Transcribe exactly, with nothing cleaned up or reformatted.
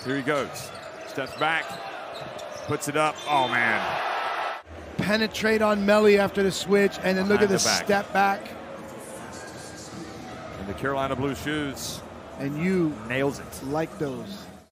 Here he goes. Steps back. Puts it up. Oh, man. Penetrate on Melly after the switch, and then look Behind at the, the back. step back. In the Carolina blue shoes. And you nails it. like those.